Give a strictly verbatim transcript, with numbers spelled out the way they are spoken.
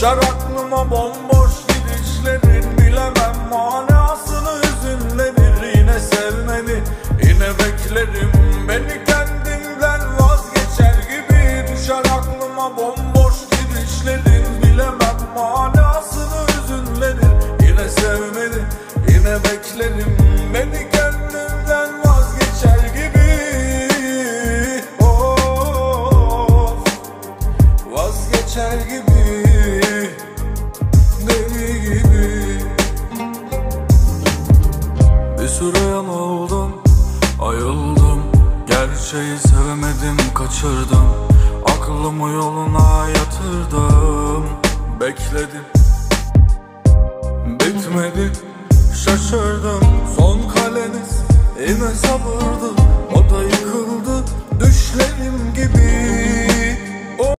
Düşer aklıma bomboş gidişlerin, bilemem manasını hüzünlenir. Yine sevmedi, yine beklerim, beni kendimden vazgeçer gibi. Düşer aklıma bomboş gidişlerin, bilemem manasını hüzünlenir. Yine sevmedi, yine beklerim, beni kendimden vazgeçer gibi. Of, vazgeçer gibi, deli gibi. Bir süre yanıldım, ayıldım, gerçeği sevemedim, kaçırdım. Aklımı yoluna yatırdım, bekledim, bitmedi, şaşırdım. Son kaleniz yine sabırdı,